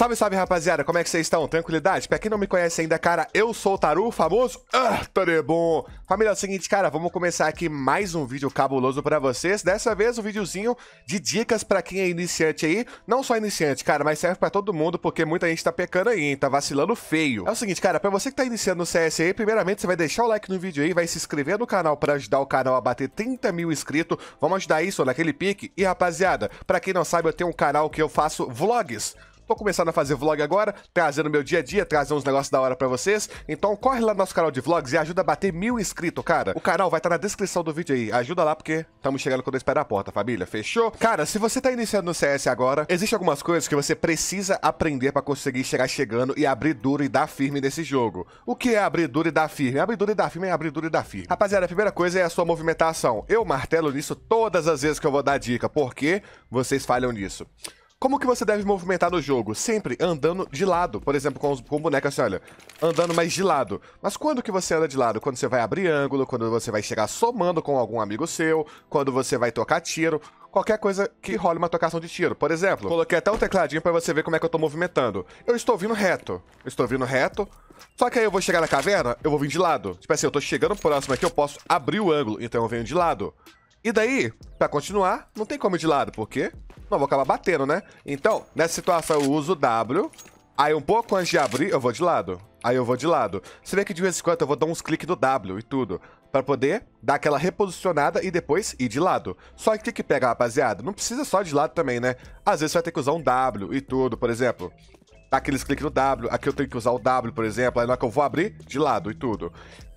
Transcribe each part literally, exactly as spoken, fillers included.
Salve, salve, rapaziada, como é que vocês estão? Tranquilidade? Pra quem não me conhece ainda, cara, eu sou o Taru, o famoso Ah, Tarebom. Família, é o seguinte, cara, vamos começar aqui mais um vídeo cabuloso pra vocês. Dessa vez, um videozinho de dicas pra quem é iniciante aí. Não só iniciante, cara, mas serve pra todo mundo, porque muita gente tá pecando aí, hein? Tá vacilando feio. É o seguinte, cara, pra você que tá iniciando no C S aí, primeiramente, você vai deixar o like no vídeo aí, vai se inscrever no canal pra ajudar o canal a bater trinta mil inscritos. Vamos ajudar isso naquele pique. E, rapaziada, pra quem não sabe, eu tenho um canal que eu faço vlogs. Tô começando a fazer vlog agora, trazendo meu dia a dia, trazendo uns negócios da hora pra vocês. Então corre lá no nosso canal de vlogs e ajuda a bater mil inscritos, cara. O canal vai estar na descrição do vídeo aí. Ajuda lá porque estamos chegando quando eu espero a porta, família. Fechou? Cara, se você tá iniciando no C S agora, existem algumas coisas que você precisa aprender pra conseguir chegar chegando e abrir duro e dar firme nesse jogo. O que é abrir duro e dar firme? Abrir duro e dar firme é abrir duro e dar firme. Rapaziada, a primeira coisa é a sua movimentação. Eu martelo nisso todas as vezes que eu vou dar dica. Por que vocês falham nisso? Como que você deve movimentar no jogo? Sempre andando de lado. Por exemplo, com, os, com o boneco assim, olha. Andando mais de lado. Mas quando que você anda de lado? Quando você vai abrir ângulo, quando você vai chegar somando com algum amigo seu, quando você vai tocar tiro, qualquer coisa que role uma tocação de tiro. Por exemplo, coloquei até um tecladinho pra você ver como é que eu tô movimentando. Eu estou vindo reto. Eu estou vindo reto. Só que aí eu vou chegar na caverna, eu vou vir de lado. Tipo assim, eu tô chegando próximo aqui, eu posso abrir o ângulo. Então eu venho de lado. E daí, pra continuar, não tem como ir de lado, por quê? Não, vou acabar batendo, né? Então, nessa situação eu uso o W, aí um pouco antes de abrir, eu vou de lado. Aí eu vou de lado. Você vê que de vez em quando eu vou dar uns cliques do W e tudo, pra poder dar aquela reposicionada e depois ir de lado. Só que o que que pega, rapaziada? Não precisa só de lado também, né? Às vezes você vai ter que usar um W e tudo, por exemplo. Dá aqueles cliques no W, aqui eu tenho que usar o W, por exemplo, aí na hora que eu vou abrir, de lado e tudo.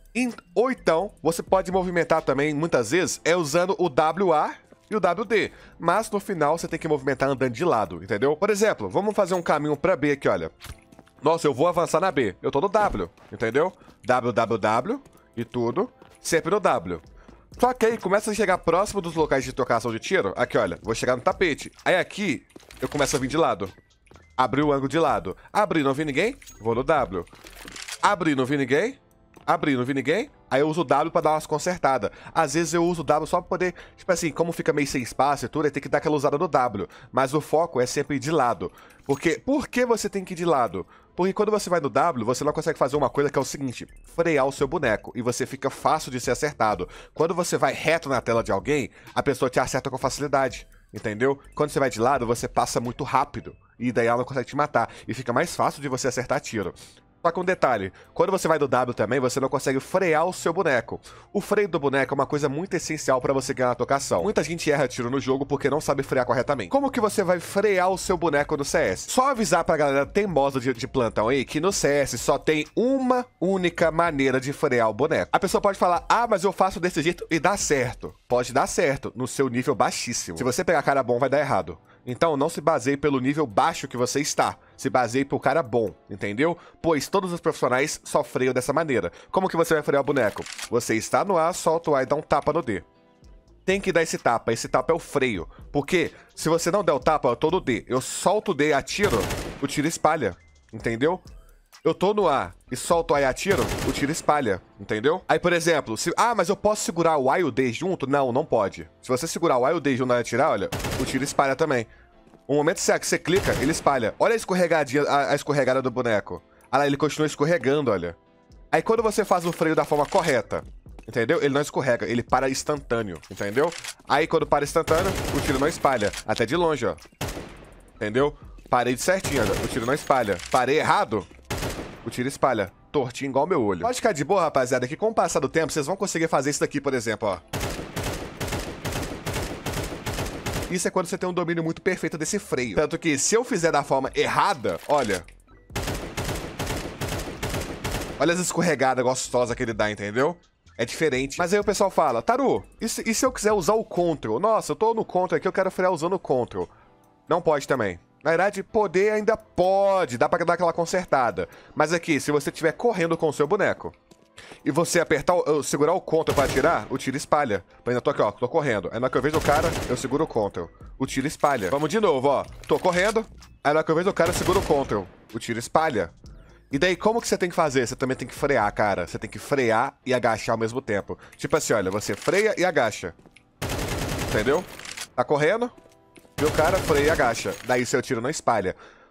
Ou então, você pode movimentar também, muitas vezes, é usando o W A e o W D. Mas no final, você tem que movimentar andando de lado, entendeu? Por exemplo, vamos fazer um caminho pra B aqui, olha. Nossa, eu vou avançar na B. Eu tô no W, entendeu? W, W, W e tudo, sempre no W. Só que aí começa a chegar próximo dos locais de trocação de tiro. Aqui, olha, vou chegar no tapete. Aí aqui, eu começo a vir de lado. Abrir o ângulo de lado. Abrir, não vi ninguém? Vou no W. Abrir, não vi ninguém? Abrir, não vi ninguém? Aí eu uso o W pra dar umas consertadas. Às vezes eu uso o W só pra poder... Tipo assim, como fica meio sem espaço e tudo, aí tem que dar aquela usada no W. Mas o foco é sempre ir de lado. Porque, por que você tem que ir de lado? Porque quando você vai no W, você não consegue fazer uma coisa que é o seguinte, frear o seu boneco, e você fica fácil de ser acertado. Quando você vai reto na tela de alguém, a pessoa te acerta com facilidade, entendeu? Quando você vai de lado, você passa muito rápido, e daí ela não consegue te matar, e fica mais fácil de você acertar tiro. Só que um detalhe, quando você vai do W também, você não consegue frear o seu boneco. O freio do boneco é uma coisa muito essencial pra você ganhar na tocação. Muita gente erra tiro no jogo porque não sabe frear corretamente. Como que você vai frear o seu boneco no C S? Só avisar pra galera teimosa de, de plantão aí que no C S só tem uma única maneira de frear o boneco. A pessoa pode falar, ah, mas eu faço desse jeito e dá certo. Pode dar certo, no seu nível baixíssimo. Se você pegar cara bom, vai dar errado. Então não se baseie pelo nível baixo que você está. Se baseie pelo cara bom, entendeu? Pois todos os profissionais só freiam dessa maneira. Como que você vai frear o boneco? Você está no A, solta o A e dá um tapa no D. Tem que dar esse tapa. Esse tapa é o freio. Porque se você não der o tapa, eu tô no D. Eu solto o D e atiro, o tiro espalha. Entendeu? Eu tô no A e solto o A e atiro, o tiro espalha, entendeu? Aí, por exemplo, se... Ah, mas eu posso segurar o A e o D junto? Não, não pode. Se você segurar o A e o D junto e atirar, olha, o tiro espalha também. O momento que você clica, ele espalha. Olha a escorregadinha, a, a escorregada do boneco. Olha lá, ele continua escorregando, olha. Aí quando você faz o freio da forma correta, entendeu? Ele não escorrega, ele para instantâneo, entendeu? Aí quando para instantâneo, o tiro não espalha. Até de longe, ó. Entendeu? Parei de certinho, olha. O tiro não espalha. Parei errado, o tiro espalha. Tortinho igual meu olho. Pode ficar de boa, rapaziada, que com o passar do tempo, vocês vão conseguir fazer isso daqui, por exemplo, ó. Isso é quando você tem um domínio muito perfeito desse freio. Tanto que, se eu fizer da forma errada, olha... Olha as escorregadas gostosas que ele dá, entendeu? É diferente. Mas aí o pessoal fala, Taru, e se, e se eu quiser usar o Ctrl? Nossa, eu tô no Ctrl aqui, eu quero frear usando o Ctrl. Não pode também. Na verdade, poder ainda pode, dá pra dar aquela consertada. Mas aqui, se você estiver correndo com o seu boneco e você apertar, o, segurar o Ctrl pra atirar, o tiro espalha. Eu ainda tô aqui, ó, tô correndo. Aí na hora que eu vejo o cara, eu seguro o Ctrl. O tiro espalha. Vamos de novo, ó. Tô correndo. Aí na hora que eu vejo o cara, eu seguro o Ctrl. O tiro espalha. E daí, como que você tem que fazer? Você também tem que frear, cara. Você tem que frear e agachar ao mesmo tempo. Tipo assim, olha, você freia e agacha. Entendeu? Tá correndo, e o cara freia e agacha. Daí seu tiro não espalha.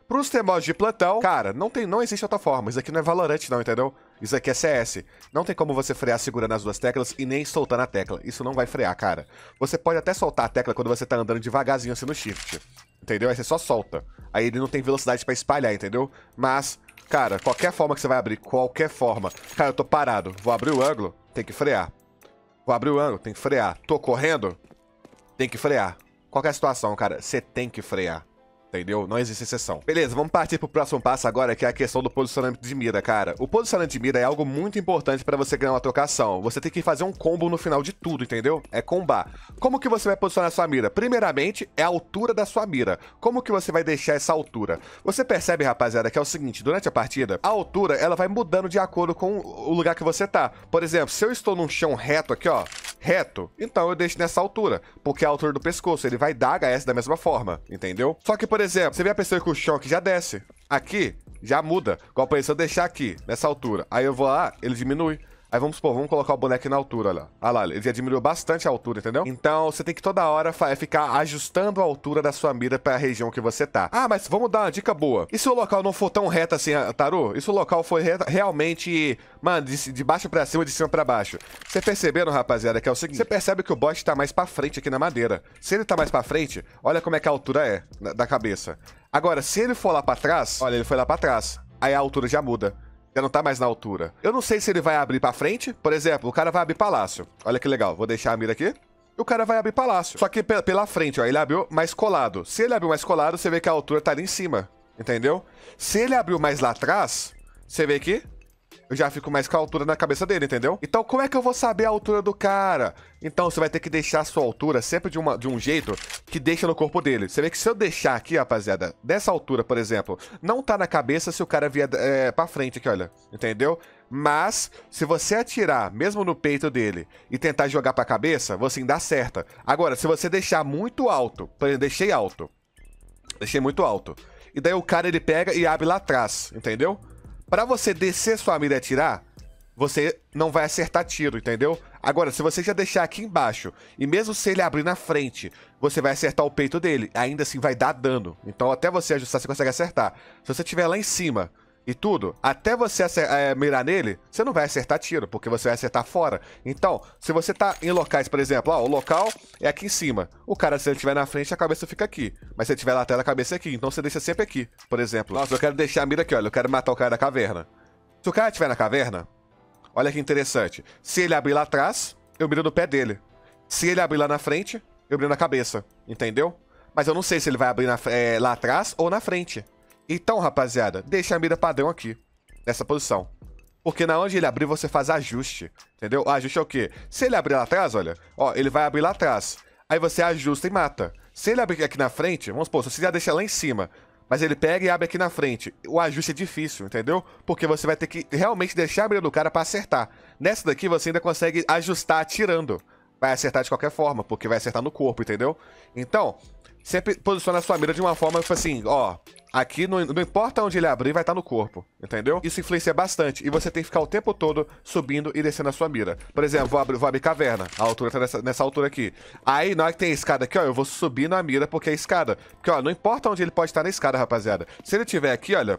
Pros teimosos de plantão, cara, não, tem, não existe outra forma. Isso aqui não é Valorant não, entendeu? Isso aqui é C S. Não tem como você frear segurando as duas teclas e nem soltando a tecla. Isso não vai frear, cara. Você pode até soltar a tecla quando você tá andando devagarzinho assim no shift. Entendeu? Aí você só solta. Aí ele não tem velocidade pra espalhar, entendeu? Mas, cara, qualquer forma que você vai abrir, qualquer forma. Cara, eu tô parado. Vou abrir o ângulo, tem que frear. Vou abrir o ângulo, tem que frear. Tô correndo, tem que frear. Qualquer situação, cara, você tem que frear. Entendeu? Não existe exceção. Beleza, vamos partir pro próximo passo agora, que é a questão do posicionamento de mira, cara. O posicionamento de mira é algo muito importante pra você ganhar uma trocação. Você tem que fazer um combo no final de tudo, entendeu? É combar. Como que você vai posicionar a sua mira? Primeiramente, é a altura da sua mira. Como que você vai deixar essa altura? Você percebe, rapaziada, que é o seguinte, durante a partida, a altura, ela vai mudando de acordo com o lugar que você tá. Por exemplo, se eu estou num chão reto aqui, ó, reto, então eu deixo nessa altura, porque é a altura do pescoço, ele vai dar H S da mesma forma, entendeu? Só que, por exemplo, você vê a pessoa com o chão que já desce, aqui, já muda. Igual pra isso, eu deixar aqui, nessa altura, aí eu vou lá, ele diminui. Aí vamos supor, vamos colocar o boneco na altura, olha. Olha lá, ele já diminuiu bastante a altura, entendeu? Então, você tem que toda hora ficar ajustando a altura da sua mira pra região que você tá. Ah, mas vamos dar uma dica boa. E se o local não for tão reto assim, Taru? E se o local for realmente, mano, de, de baixo pra cima, de cima pra baixo? Você perceberam, rapaziada, que é o seguinte, você percebe que o bot tá mais pra frente aqui na madeira. Se ele tá mais pra frente, olha como é que a altura é da cabeça. Agora, se ele for lá pra trás, olha, ele foi lá pra trás. Aí a altura já muda. Já não tá mais na altura. Eu não sei se ele vai abrir pra frente. Por exemplo, o cara vai abrir palácio. Olha que legal. Vou deixar a mira aqui. E o cara vai abrir palácio. Só que pela frente, ó. Ele abriu mais colado. Se ele abriu mais colado, você vê que a altura tá ali em cima. Entendeu? Se ele abriu mais lá atrás, você vê que eu já fico mais com a altura na cabeça dele, entendeu? Então, como é que eu vou saber a altura do cara? Então, você vai ter que deixar a sua altura sempre de, uma, de um jeito que deixa no corpo dele. Você vê que se eu deixar aqui, rapaziada, dessa altura, por exemplo, não tá na cabeça se o cara vier é, pra frente aqui, olha. Entendeu? Mas, se você atirar mesmo no peito dele e tentar jogar pra cabeça, você ainda acerta. Agora, se você deixar muito alto, por exemplo, deixei alto. Deixei muito alto. E daí o cara, ele pega e abre lá atrás, entendeu? Pra você descer sua mira e atirar, você não vai acertar tiro, entendeu? Agora, se você já deixar aqui embaixo, e mesmo se ele abrir na frente, você vai acertar o peito dele, ainda assim vai dar dano. Então, até você ajustar, você consegue acertar. Se você estiver lá em cima e tudo, até você é, mirar nele, você não vai acertar tiro, porque você vai acertar fora. Então, se você tá em locais, por exemplo, ó, o local é aqui em cima. O cara, se ele estiver na frente, a cabeça fica aqui. Mas se ele estiver lateral, a cabeça é aqui. Então, você deixa sempre aqui, por exemplo. Nossa, eu quero deixar a mira aqui, olha. Eu quero matar o cara da caverna. Se o cara estiver na caverna, olha que interessante. Se ele abrir lá atrás, eu miro no pé dele. Se ele abrir lá na frente, eu miro na cabeça. Entendeu? Mas eu não sei se ele vai abrir na, é, lá atrás ou na frente. Então, rapaziada, deixa a mira padrão aqui, nessa posição. Porque na onde ele abrir, você faz ajuste, entendeu? O ajuste é o quê? Se ele abrir lá atrás, olha, ó, ele vai abrir lá atrás. Aí você ajusta e mata. Se ele abrir aqui na frente, vamos supor, você já deixa lá em cima, mas ele pega e abre aqui na frente. O ajuste é difícil, entendeu? Porque você vai ter que realmente deixar a mira do cara pra acertar. Nessa daqui, você ainda consegue ajustar atirando. Vai acertar de qualquer forma, porque vai acertar no corpo, entendeu? Então, sempre posiciona a sua mira de uma forma, tipo assim, ó... Aqui, não, não importa onde ele abrir, vai estar no corpo, entendeu? Isso influencia bastante. E você tem que ficar o tempo todo subindo e descendo a sua mira. Por exemplo, vou abrir, vou abrir caverna. A altura tá nessa, nessa altura aqui. Aí, na hora que tem a escada aqui, ó, eu vou subir na mira porque é escada. Porque, ó, não importa onde ele pode estar na escada, rapaziada. Se ele tiver aqui, olha...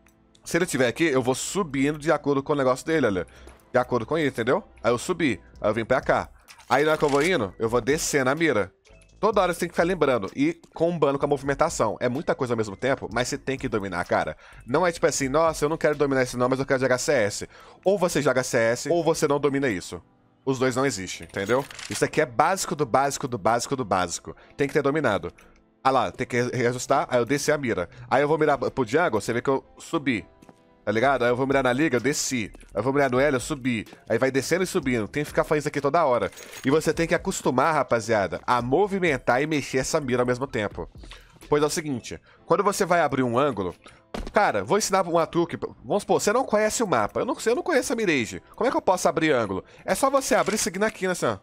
Se ele tiver aqui, eu vou subindo de acordo com o negócio dele, olha. De acordo com ele, entendeu? Aí eu subi. Aí eu vim pra cá. Aí, na hora que eu vou indo, eu vou descer na mira. Toda hora você tem que ficar lembrando e combando com a movimentação. É muita coisa ao mesmo tempo, mas você tem que dominar, cara. Não é tipo assim, nossa, eu não quero dominar isso não, mas eu quero jogar C S. Ou você joga C S, ou você não domina isso. Os dois não existem, entendeu? Isso aqui é básico do básico do básico do básico. Tem que ter dominado. Ah lá, tem que reajustar, aí eu desci a mira. Aí eu vou mirar pro jungle, você vê que eu subi. Tá ligado? Aí eu vou mirar na liga, eu desci. Aí eu vou mirar no L, eu subi. Aí vai descendo e subindo. Tem que ficar fazendo isso aqui toda hora. E você tem que acostumar, rapaziada, a movimentar e mexer essa mira ao mesmo tempo. Pois é o seguinte, quando você vai abrir um ângulo... Cara, vou ensinar uma truque. Vamos supor, você não conhece o mapa. Eu não, eu não conheço a mirage. Como é que eu posso abrir ângulo? É só você abrir seguindo a quina assim, ó.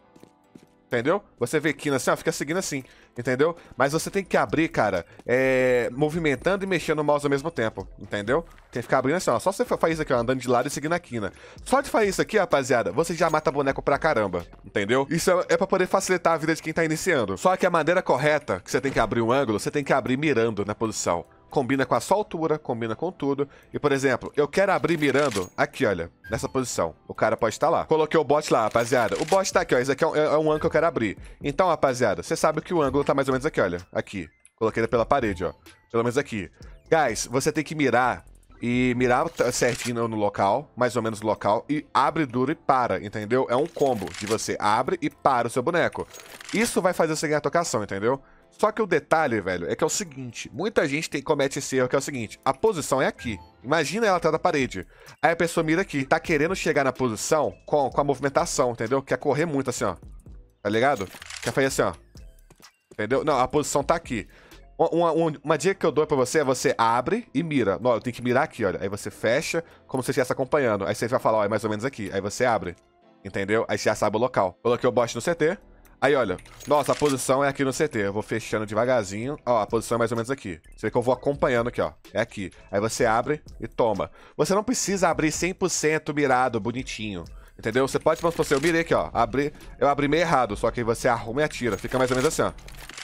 Entendeu? Você vê quina assim, ó, fica seguindo assim, entendeu? Mas você tem que abrir, cara, é... movimentando e mexendo o mouse ao mesmo tempo, entendeu? Tem que ficar abrindo assim, ó. Só você faz isso aqui, ó, andando de lado e seguindo a quina. Só de fazer isso aqui, rapaziada, você já mata boneco pra caramba, entendeu? Isso é, é pra poder facilitar a vida de quem tá iniciando. Só que a maneira correta que você tem que abrir um ângulo, você tem que abrir mirando na posição. combina com a sua altura, combina com tudo. E, por exemplo, eu quero abrir mirando aqui, olha, nessa posição. O cara pode estar lá. Coloquei o bot lá, rapaziada. O bot tá aqui, ó. Esse aqui é um, é um ângulo que eu quero abrir. Então, rapaziada, você sabe que o ângulo tá mais ou menos aqui, olha. Aqui. Coloquei ele pela parede, ó. Pelo menos aqui. Guys, você tem que mirar e mirar certinho no local, mais ou menos no local, e abre duro e para, entendeu? É um combo de você abre e para o seu boneco. Isso vai fazer você ganhar a tocação, entendeu? Só que o detalhe, velho, é que é o seguinte, muita gente tem, comete esse erro, que é o seguinte, a posição é aqui. Imagina ela atrás da parede. Aí a pessoa mira aqui, tá querendo chegar na posição com, com a movimentação, entendeu? Quer correr muito assim, ó. Tá ligado? Quer fazer assim, ó. Entendeu? Não, a posição tá aqui. Uma, uma, uma dica que eu dou pra você é você abre e mira. Não, eu tenho que mirar aqui, olha. Aí você fecha, como se você estivesse acompanhando. Aí você vai falar, ó, é mais ou menos aqui. Aí você abre. Entendeu? Aí você já sabe o local. Coloquei o bot no C T. Aí, olha. Nossa, a posição é aqui no C T. Eu vou fechando devagarzinho. Ó, a posição é mais ou menos aqui. Você vê que eu vou acompanhando aqui, ó. É aqui. Aí você abre e toma. Você não precisa abrir cem por cento mirado, bonitinho. Entendeu? Você pode, vamos supor, eu mirei aqui, ó. Abri, eu abri meio errado. Só que aí você arruma e atira. Fica mais ou menos assim, ó.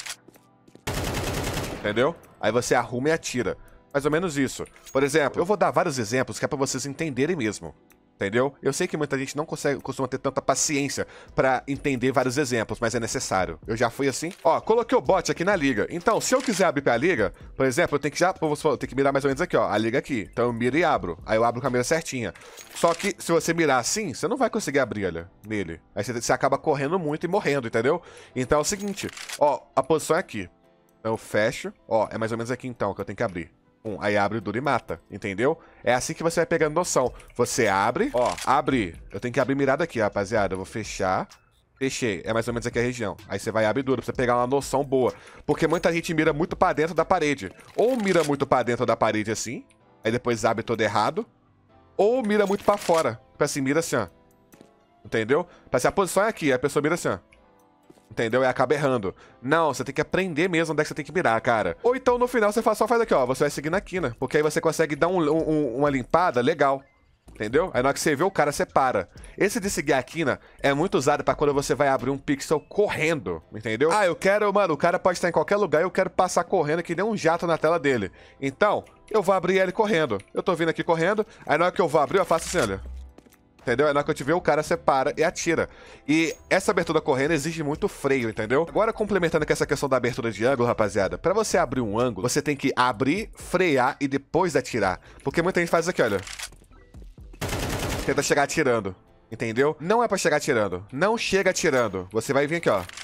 Entendeu? Aí você arruma e atira. Mais ou menos isso. Por exemplo, eu vou dar vários exemplos que é pra vocês entenderem mesmo. Entendeu? Eu sei que muita gente não consegue, costuma ter tanta paciência pra entender vários exemplos, mas é necessário. Eu já fui assim. Ó, coloquei o bot aqui na liga. Então, se eu quiser abrir pra liga, por exemplo, eu tenho que já, eu tenho que mirar mais ou menos aqui, ó. A liga aqui. Então eu miro e abro. Aí eu abro com a mira certinha. Só que se você mirar assim, você não vai conseguir abrir, olha, nele. Aí você, você acaba correndo muito e morrendo, entendeu? Então é o seguinte, ó, a posição é aqui. Então eu fecho, ó, é mais ou menos aqui então que eu tenho que abrir. Um, aí abre, dura e mata, entendeu? É assim que você vai pegando noção. Você abre, ó, abre. Eu tenho que abrir mirado aqui, rapaziada. Eu vou fechar, fechei. É mais ou menos aqui a região. Aí você vai abrir duro pra você pegar uma noção boa. Porque muita gente mira muito pra dentro da parede. Ou mira muito pra dentro da parede assim, aí depois abre todo errado. Ou mira muito pra fora. Tipo assim, mira assim, ó. Entendeu? Pra se a posição é aqui, aí a pessoa mira assim, ó. Entendeu? E acaba errando. Não, você tem que aprender mesmo onde é que você tem que mirar, cara. Ou então, no final, você faz, só faz aqui, ó. Você vai seguir na quina. Porque aí você consegue dar um, um, uma limpada legal. Entendeu? Aí na hora que você vê o cara, você para. Esse de seguir a quina é muito usado pra quando você vai abrir um pixel correndo. Entendeu? Ah, eu quero... Mano, o cara pode estar em qualquer lugar e eu quero passar correndo que nem um jato na tela dele. Então, eu vou abrir ele correndo. Eu tô vindo aqui correndo. Aí na hora que eu vou abrir, eu faço assim, olha. Entendeu? Aí na hora que eu te ver, o cara separa e atira. E essa abertura correndo exige muito freio, entendeu? Agora, complementando com essa questão da abertura de ângulo, rapaziada, pra você abrir um ângulo, você tem que abrir, frear e depois atirar. Porque muita gente faz aqui, olha. Tenta chegar atirando, entendeu? Não é pra chegar atirando. Não chega atirando. Você vai vir aqui, ó.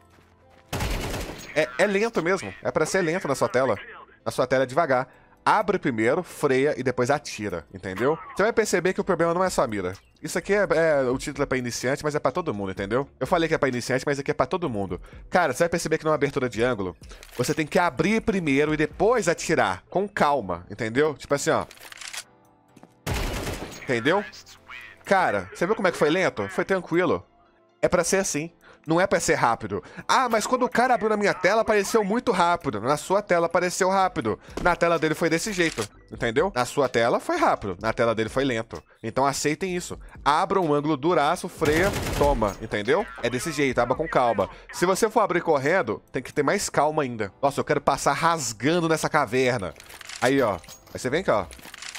É, é lento mesmo. É pra ser lento na sua tela. Na sua tela é devagar. Abre primeiro, freia e depois atira, entendeu? Você vai perceber que o problema não é só a mira. Isso aqui é, é... O título é pra iniciante, mas é pra todo mundo, entendeu? Eu falei que é pra iniciante, mas aqui é pra todo mundo. Cara, você vai perceber que numa abertura de ângulo, você tem que abrir primeiro e depois atirar, com calma, entendeu? Tipo assim, ó. Entendeu? Cara, você viu como é que foi lento? Foi tranquilo. É pra ser assim. Não é pra ser rápido. Ah, mas quando o cara abriu na minha tela, apareceu muito rápido. Na sua tela, apareceu rápido. Na tela dele foi desse jeito, entendeu? Na sua tela, foi rápido. Na tela dele, foi lento. Então, aceitem isso. Abra um ângulo duraço, freia, toma, entendeu? É desse jeito, abra com calma. Se você for abrir correndo, tem que ter mais calma ainda. Nossa, eu quero passar rasgando nessa caverna. Aí, ó. Aí você vem aqui, ó.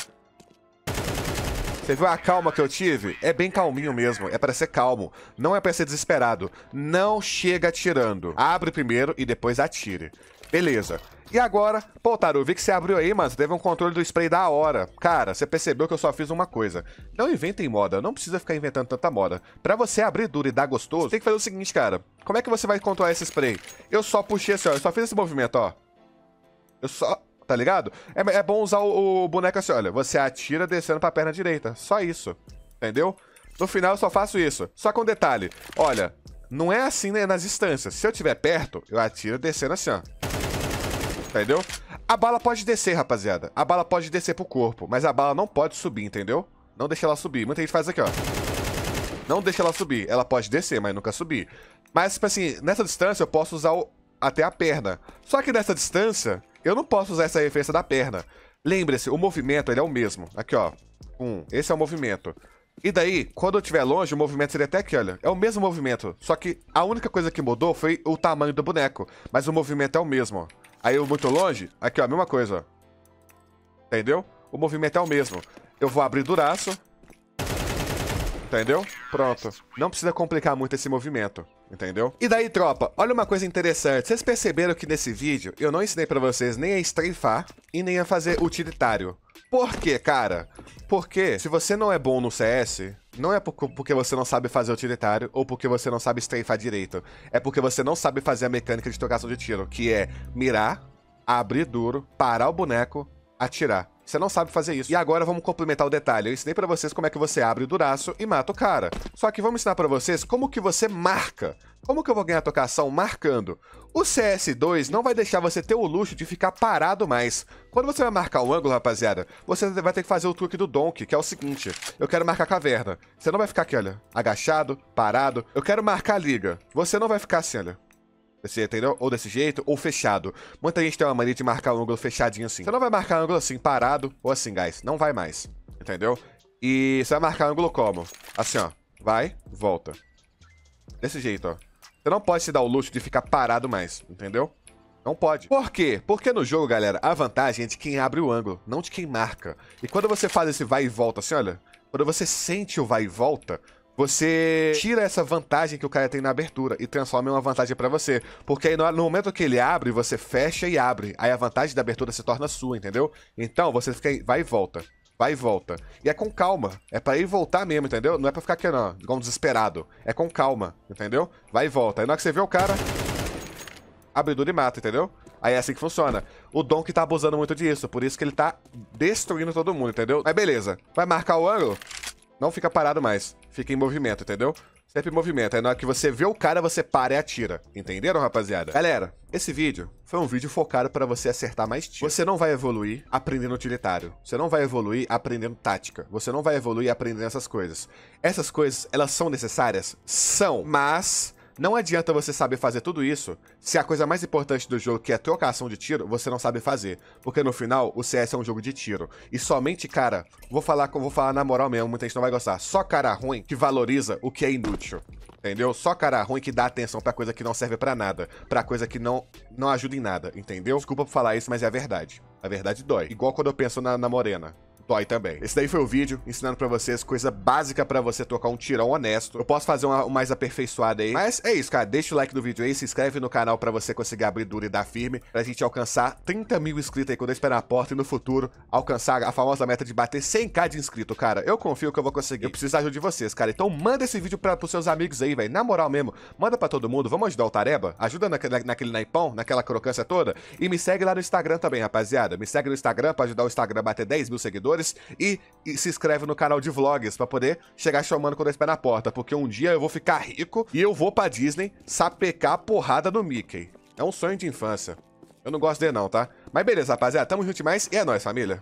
Você viu a calma que eu tive? É bem calminho mesmo, é pra ser calmo. Não é pra ser desesperado. Não chega atirando. Abre primeiro e depois atire. Beleza. E agora, pô, Taru, vi que você abriu aí, mas teve um controle do spray da hora. Cara, você percebeu que eu só fiz uma coisa. Não inventem moda, não precisa ficar inventando tanta moda. Pra você abrir duro e dar gostoso, tem que fazer o seguinte, cara. Como é que você vai controlar esse spray? Eu só puxei assim, ó, eu só fiz esse movimento, ó. Eu só... Tá ligado? É, é bom usar o, o boneco assim, olha. Você atira descendo pra perna direita. Só isso. Entendeu? No final eu só faço isso. Só com um detalhe. Olha, não é assim, né, nas distâncias. Se eu estiver perto, eu atiro descendo assim, ó. Entendeu? A bala pode descer, rapaziada. A bala pode descer pro corpo. Mas a bala não pode subir, entendeu? Não deixa ela subir. Muita gente faz aqui, ó. Não deixa ela subir. Ela pode descer, mas nunca subir. Mas, tipo assim, nessa distância eu posso usar o... até a perna. Só que nessa distância... eu não posso usar essa referência da perna. Lembre-se, o movimento ele é o mesmo. Aqui, ó. Um, esse é o movimento. E daí, quando eu estiver longe, o movimento seria até aqui, olha. É o mesmo movimento. Só que a única coisa que mudou foi o tamanho do boneco. Mas o movimento é o mesmo, ó. Aí eu muito longe, aqui, ó, a mesma coisa, ó. Entendeu? O movimento é o mesmo. Eu vou abrir duraço. Entendeu? Pronto. Não precisa complicar muito esse movimento. Entendeu? E daí, tropa, olha uma coisa interessante. Vocês perceberam que nesse vídeo eu não ensinei pra vocês nem a strafar e nem a fazer utilitário. Por quê, cara? Porque se você não é bom no C S, não é porque você não sabe fazer utilitário ou porque você não sabe strafar direito. É porque você não sabe fazer a mecânica de trocação de tiro, que é mirar, abrir duro, parar o boneco, atirar. Você não sabe fazer isso. E agora vamos complementar o detalhe. Eu ensinei pra vocês como é que você abre o duraço e mata o cara. Só que vamos ensinar pra vocês como que você marca. Como que eu vou ganhar a trocação marcando? O C S dois não vai deixar você ter o luxo de ficar parado mais. Quando você vai marcar o ângulo, rapaziada, você vai ter que fazer o truque do Donkey, que é o seguinte. Eu quero marcar a caverna. Você não vai ficar aqui, olha, agachado, parado. Eu quero marcar a liga. Você não vai ficar assim, olha. Desse, entendeu? Ou desse jeito, ou fechado. Muita gente tem uma mania de marcar o ângulo fechadinho assim. Você não vai marcar ângulo assim, parado, ou assim, guys. Não vai mais. Entendeu? E você vai marcar ângulo como? Assim, ó. Vai, volta. Desse jeito, ó. Você não pode se dar o luxo de ficar parado mais, entendeu? Não pode. Por quê? Porque no jogo, galera, a vantagem é de quem abre o ângulo, não de quem marca. E quando você faz esse vai e volta, assim, olha. Quando você sente o vai e volta, você tira essa vantagem que o cara tem na abertura e transforma em uma vantagem pra você. Porque aí no momento que ele abre, você fecha e abre. Aí a vantagem da abertura se torna sua, entendeu? Então você fica aí, vai e volta. Vai e volta. E é com calma. É pra ir e voltar mesmo, entendeu? Não é pra ficar aqui, não, igual um desesperado. É com calma, entendeu? Vai e volta. Aí na hora que você vê o cara, abre duro e mata, entendeu? Aí é assim que funciona. O Donkey tá abusando muito disso, por isso que ele tá destruindo todo mundo, entendeu? Mas beleza. Vai marcar o ângulo? Não fica parado mais. Fica em movimento, entendeu? Sempre em movimento. Aí na hora que você vê o cara, você para e atira. Entenderam, rapaziada? Galera, esse vídeo foi um vídeo focado pra você acertar mais tiros. Você não vai evoluir aprendendo utilitário. Você não vai evoluir aprendendo tática. Você não vai evoluir aprendendo essas coisas. Essas coisas, elas são necessárias? São. Mas não adianta você saber fazer tudo isso se a coisa mais importante do jogo, que é a trocação de tiro, você não sabe fazer. Porque no final, o C S é um jogo de tiro. E somente, cara, vou falar, vou falar na moral mesmo, muita gente não vai gostar. Só cara ruim que valoriza o que é inútil. Entendeu? Só cara ruim que dá atenção pra coisa que não serve pra nada. Pra coisa que não, não ajuda em nada, entendeu? Desculpa por falar isso, mas é a verdade. A verdade dói. Igual quando eu penso na, na Morena. Dói também. Esse daí foi o vídeo ensinando pra vocês coisa básica pra você tocar um tirão honesto. Eu posso fazer uma, um mais aperfeiçoado aí. Mas é isso, cara. Deixa o like no vídeo aí, se inscreve no canal pra você conseguir abrir duro e dar firme. Pra gente alcançar trinta mil inscritos aí quando eu esperar a porta e no futuro alcançar a famosa meta de bater cem k de inscrito, cara. Eu confio que eu vou conseguir. Eu preciso da ajuda de vocês, cara. Então manda esse vídeo pra, pros seus amigos aí, velho. Na moral mesmo. Manda pra todo mundo. Vamos ajudar o Tareba? Ajuda naquele, naquele naipão, naquela crocância toda. E me segue lá no Instagram também, rapaziada. Me segue no Instagram pra ajudar o Instagram a bater dez mil seguidores. E E se inscreve no canal de vlogs pra poder chegar chamando quando eu estiver na porta. Porque um dia eu vou ficar rico e eu vou pra Disney sapecar a porrada do Mickey. É um sonho de infância. Eu não gosto dele não, tá? Mas beleza, rapaziada. Tamo junto demais e é nóis, família.